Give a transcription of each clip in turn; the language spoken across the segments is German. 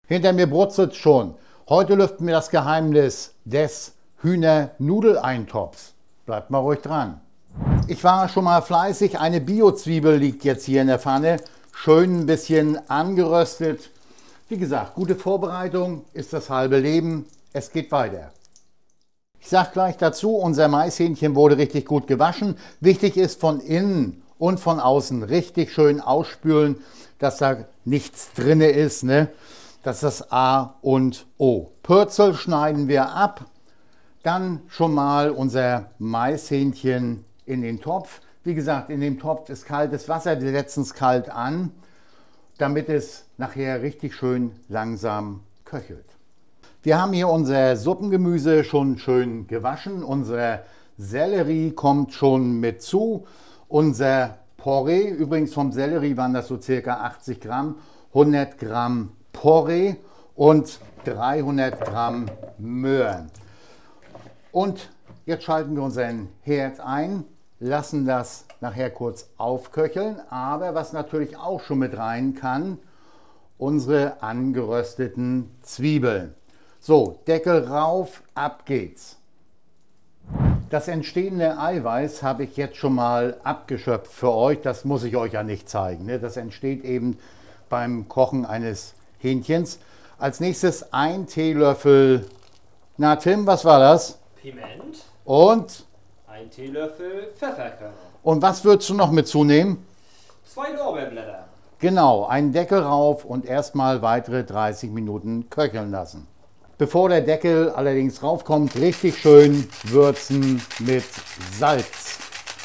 Hinter mir brutzelt schon. Heute lüften wir das Geheimnis des Hühnernudeleintopfs. Bleibt mal ruhig dran. Ich war schon mal fleißig. Eine Bio-Zwiebel liegt jetzt hier in der Pfanne. Schön ein bisschen angeröstet. Wie gesagt, gute Vorbereitung ist das halbe Leben. Es geht weiter. Ich sage gleich dazu, unser Maishähnchen wurde richtig gut gewaschen. Wichtig ist von innen und von außen richtig schön ausspülen, dass da nichts drin ist, ne? Das ist das A und O. Pürzel schneiden wir ab. Dann schon mal unser Maishähnchen in den Topf. Wie gesagt, in dem Topf ist kaltes Wasser. Wir setzen es kalt an, damit es nachher richtig schön langsam köchelt. Wir haben hier unser Suppengemüse schon schön gewaschen. Unser Sellerie kommt schon mit zu. Unser Porree, übrigens vom Sellerie waren das so circa 80 Gramm, 100 Gramm Porree und 300 Gramm Möhren. Und jetzt schalten wir unseren Herd ein, lassen das nachher kurz aufköcheln. Aber was natürlich auch schon mit rein kann, unsere angerösteten Zwiebeln. So, Deckel rauf, ab geht's. Das entstehende Eiweiß habe ich jetzt schon mal abgeschöpft für euch. Das muss ich euch ja nicht zeigen, ne? Das entsteht eben beim Kochen eines Hähnchens. Als nächstes ein Teelöffel, na Tim, was war das? Piment. Und? Ein Teelöffel Pfefferkörner. Und was würdest du noch mit zunehmen? 2 Lorbeerblätter. Genau, einen Deckel rauf und erstmal weitere 30 Minuten köcheln lassen. Bevor der Deckel allerdings raufkommt, richtig schön würzen mit Salz.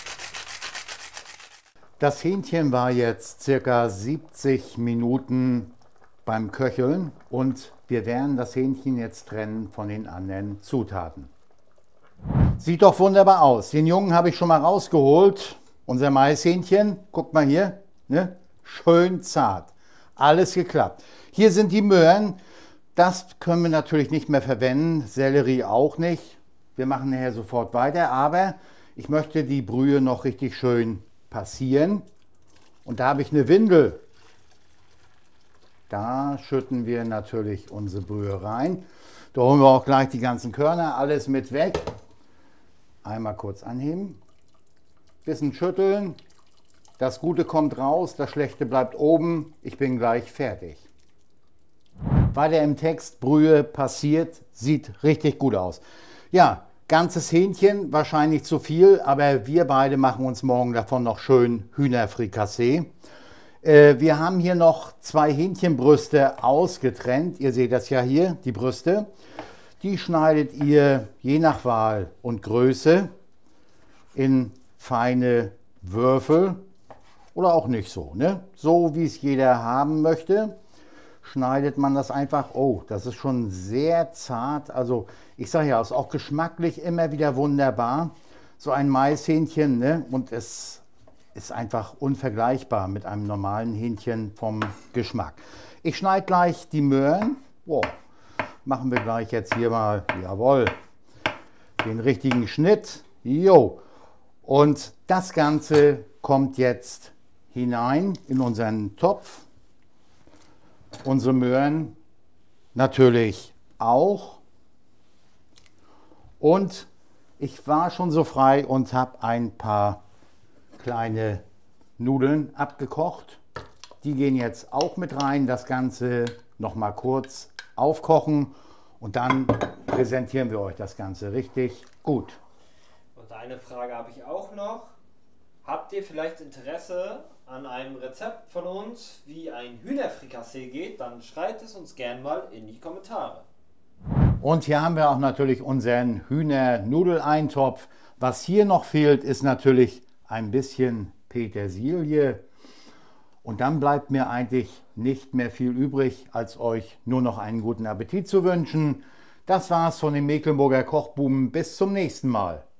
Das Hähnchen war jetzt circa 70 Minuten beim Köcheln und wir werden das Hähnchen jetzt trennen von den anderen Zutaten. Sieht doch wunderbar aus. Den Jungen habe ich schon mal rausgeholt. Unser Maishähnchen, guckt mal hier, ne? Schön zart. Alles geklappt. Hier sind die Möhren. Das können wir natürlich nicht mehr verwenden. Sellerie auch nicht. Wir machen nachher sofort weiter. Aber ich möchte die Brühe noch richtig schön passieren. Und da habe ich eine Windel. Da schütten wir natürlich unsere Brühe rein. Da holen wir auch gleich die ganzen Körner, alles mit weg. Einmal kurz anheben. Bisschen schütteln. Das Gute kommt raus, das Schlechte bleibt oben. Ich bin gleich fertig. Weiter im Text, Brühe passiert, sieht richtig gut aus. Ja, ganzes Hähnchen, wahrscheinlich zu viel, aber wir beide machen uns morgen davon noch schön Hühnerfrikassee. Wir haben hier noch 2 Hähnchenbrüste ausgetrennt. Ihr seht das ja hier, die Brüste. Die schneidet ihr je nach Wahl und Größe in feine Würfel oder auch nicht so, ne? So wie es jeder haben möchte, schneidet man das einfach. Oh, das ist schon sehr zart. Also ich sage ja, ist auch geschmacklich immer wieder wunderbar. So ein Maishähnchen, ne? Und es ist einfach unvergleichbar mit einem normalen Hähnchen vom Geschmack. Ich schneide gleich die Möhren. Wow. Machen wir gleich jetzt hier mal, jawohl, den richtigen Schnitt. Jo. Und das Ganze kommt jetzt hinein in unseren Topf. Unsere Möhren natürlich auch. Und ich war schon so frei und habe ein paar kleine Nudeln abgekocht. Die gehen jetzt auch mit rein. Das Ganze noch mal kurz aufkochen und dann präsentieren wir euch das Ganze richtig gut. Und eine Frage habe ich auch noch. Habt ihr vielleicht Interesse an einem Rezept von uns, wie ein Hühnerfrikassee geht? Dann schreibt es uns gern mal in die Kommentare. Und hier haben wir auch natürlich unseren Hühnernudeleintopf. Was hier noch fehlt, ist natürlich ein bisschen Petersilie. Und dann bleibt mir eigentlich nicht mehr viel übrig, als euch nur noch einen guten Appetit zu wünschen. Das war's von den Mecklenburger Kochbuben. Bis zum nächsten Mal.